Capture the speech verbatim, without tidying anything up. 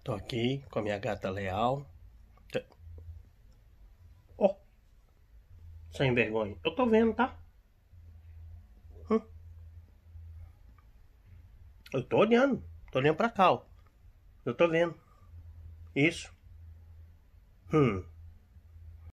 Tô aqui com a minha gata Leal. Ó, sem vergonha. Eu tô vendo, tá? Hum, eu tô olhando. Tô olhando pra cá, ó. Eu tô vendo. Isso. Hum.